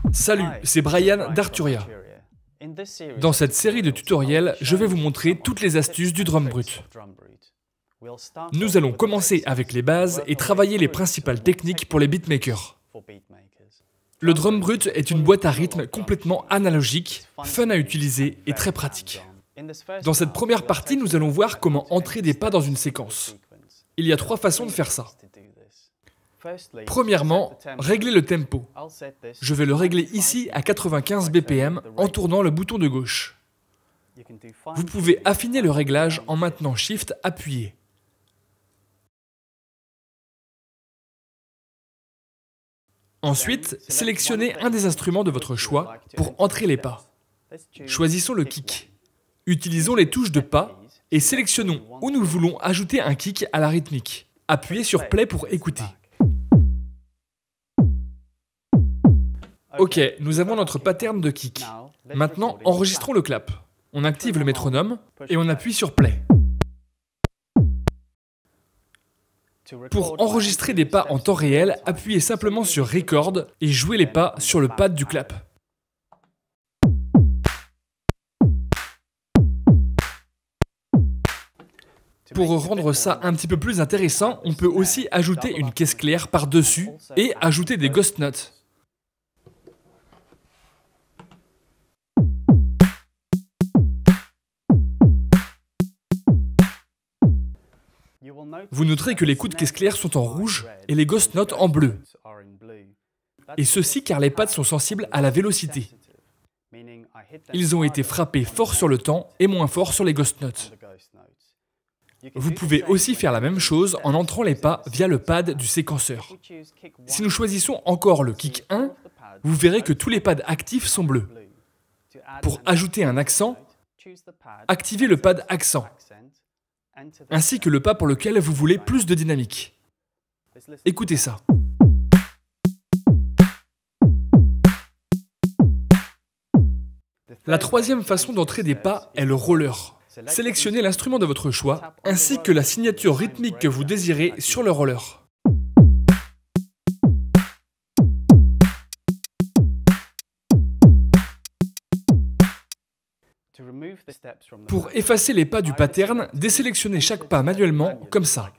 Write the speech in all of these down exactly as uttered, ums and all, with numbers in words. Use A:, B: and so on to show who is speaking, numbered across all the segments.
A: Salut, c'est Brian d'Arturia. Dans cette série de tutoriels, je vais vous montrer toutes les astuces du drum brut. Nous allons commencer avec les bases et travailler les principales techniques pour les beatmakers. Le drum brut est une boîte à rythme complètement analogique, fun à utiliser et très pratique. Dans cette première partie, nous allons voir comment entrer des pas dans une séquence. Il y a trois façons de faire ça. Premièrement, réglez le tempo. Je vais le régler ici à quatre-vingt-quinze B P M en tournant le bouton de gauche. Vous pouvez affiner le réglage en maintenant Shift appuyé. Ensuite, sélectionnez un des instruments de votre choix pour entrer les pas. Choisissons le kick. Utilisons les touches de pas et sélectionnons où nous voulons ajouter un kick à la rythmique. Appuyez sur Play pour écouter. Ok, nous avons notre pattern de kick. Maintenant, enregistrons le clap. On active le métronome et on appuie sur Play. Pour enregistrer des pas en temps réel, appuyez simplement sur Record et jouez les pas sur le pad du clap. Pour rendre ça un petit peu plus intéressant, on peut aussi ajouter une caisse claire par-dessus et ajouter des ghost notes. Vous noterez que les coups de caisse claire sont en rouge et les ghost notes en bleu. Et ceci car les pads sont sensibles à la vélocité. Ils ont été frappés fort sur le temps et moins fort sur les ghost notes. Vous pouvez aussi faire la même chose en entrant les pas via le pad du séquenceur. Si nous choisissons encore le kick un, vous verrez que tous les pads actifs sont bleus. Pour ajouter un accent, activez le pad accent, ainsi que le pas pour lequel vous voulez plus de dynamique. Écoutez ça. La troisième façon d'entrer des pas est le roller. Sélectionnez l'instrument de votre choix, ainsi que la signature rythmique que vous désirez sur le roller. Pour effacer les pas du pattern, désélectionnez chaque pas manuellement, comme ça.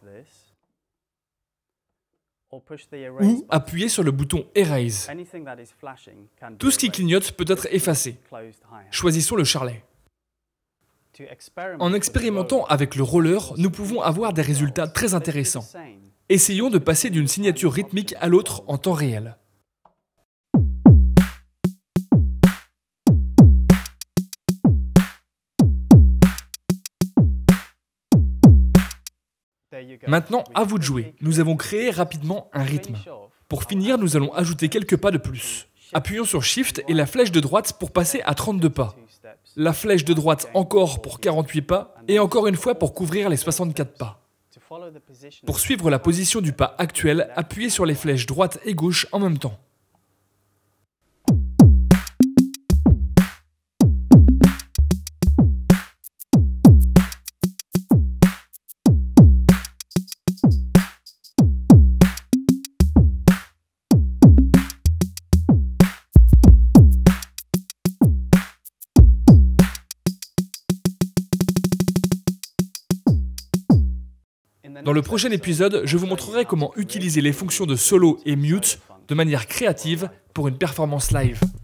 A: Ou appuyez sur le bouton Erase. Tout ce qui clignote peut être effacé. Choisissons le charlet. En expérimentant avec le roller, nous pouvons avoir des résultats très intéressants. Essayons de passer d'une signature rythmique à l'autre en temps réel. Maintenant, à vous de jouer. Nous avons créé rapidement un rythme. Pour finir, nous allons ajouter quelques pas de plus. Appuyons sur Shift et la flèche de droite pour passer à trente-deux pas. La flèche de droite encore pour quarante-huit pas et encore une fois pour couvrir les soixante-quatre pas. Pour suivre la position du pas actuel, appuyez sur les flèches droite et gauche en même temps. Dans le prochain épisode, je vous montrerai comment utiliser les fonctions de solo et mute de manière créative pour une performance live.